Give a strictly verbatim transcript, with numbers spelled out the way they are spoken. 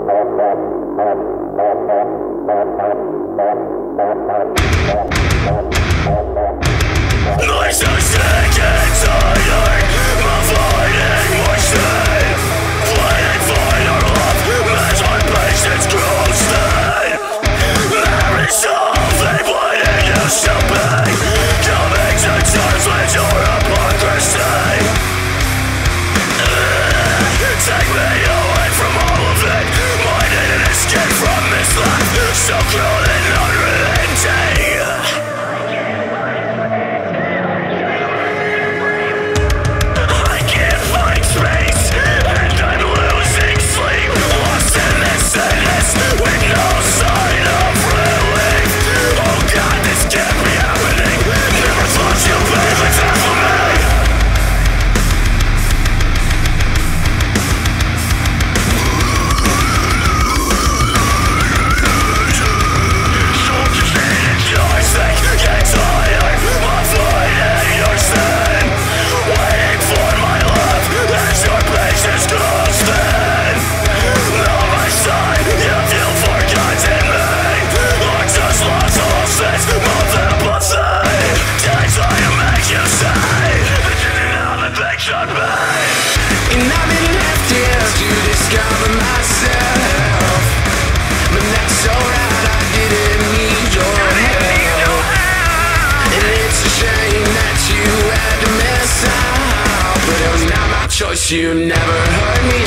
My so sick and tired, avoiding my shame, waiting for your love as my patience grows thin. There is something waiting you shall be, coming to terms with your hypocrisy. Take me away from all of it, I need an escape from this life, so cruel and unrelenting. And I've been left here to discover myself, but that's alright, I didn't need your help. And it's a shame that you had to miss out, but it was not my choice, you never heard me